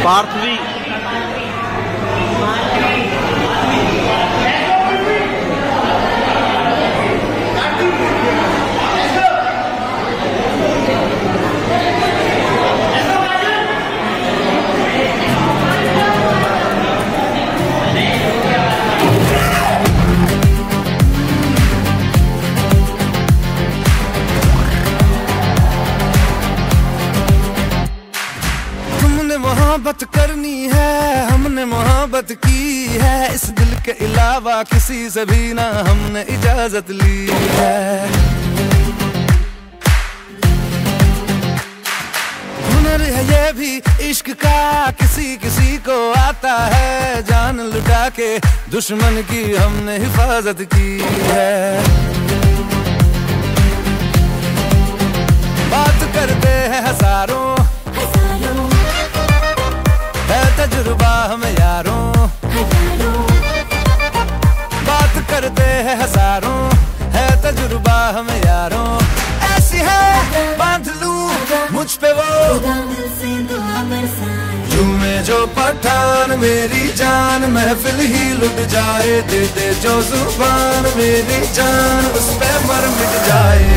पार्थवी मोहब्बत करनी है, हमने मोहब्बत की है, इस दिल के अलावा किसी से भी ना हमने इजाजत ली है। हुनर है ये भी इश्क का, किसी किसी को आता है, जान लुटा के दुश्मन की हमने हिफाजत की है। बात करते हैं हजारों, तजुर्बा हमें यारों, बात करते हैं हजारों, है तजुर्बा हमें यारों। ऐसी है बांध लूं मुझ पे वो झूमे जो पठान मेरी जान, महफिल ही लुट जाए, दे दे जो जुबान मेरी जान, उस पे मर मिट जाए।